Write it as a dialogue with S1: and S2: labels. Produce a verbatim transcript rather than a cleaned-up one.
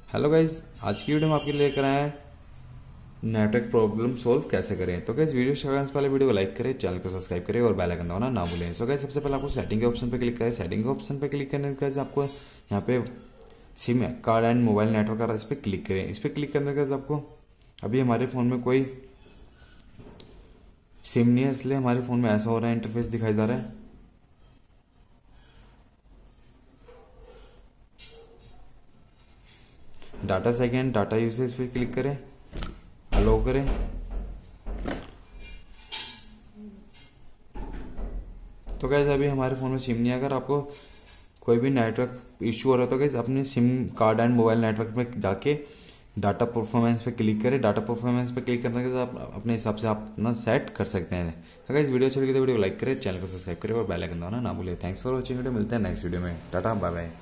S1: Hello guys, आज की video में आपके लिए लेकर आए हैं नेटवर्क प्रॉब्लम सॉल्व कैसे करें। तो गाइज वीडियो शुरू करने से पहले वीडियो को लाइक करें, चैनल को सब्सक्राइब करें और बेल आइकन दबाना ना भूलें। सो गाइज सबसे पहले आपको सेटिंग के ऑप्शन पे क्लिक करें। सेटिंग के ऑप्शन पे क्लिक करने के बाद आपको यहाँ पे SIM card and mobile network आ रहा है, इस पर क्लिक करें। इस पर क्लिक करने के बाद आपको अभी हमारे फोन में कोई सिम नहीं है, इसलिए हमारे फोन में ऐसा हो रहा है, इंटरफेस दिखाई दे रहा है। डाटा सेकेंड डाटा यूसेज पे क्लिक करें, अलाउ करें। तो गाइस अभी हमारे फोन में सिम नहीं है। अगर आपको कोई भी नेटवर्क इश्यू हो रहा है तो गाइस अपने SIM card and mobile network में जाके डाटा परफॉर्मेंस पे क्लिक करें। डाटा परफॉर्मेंस पे क्लिक करने के बाद आप अपने हिसाब से आप अपना सेट कर सकते हैं। तो गाइस वीडियो अच्छी लगी तो वीडियो को लाइक करें, चैनल को सब्सक्राइब करें और बेल आइकन दबाना ना भूलें। थैंक्स फॉर वॉचिंग वीडियो, मिलते हैं नेक्स्ट वीडियो में। Tata bye bye.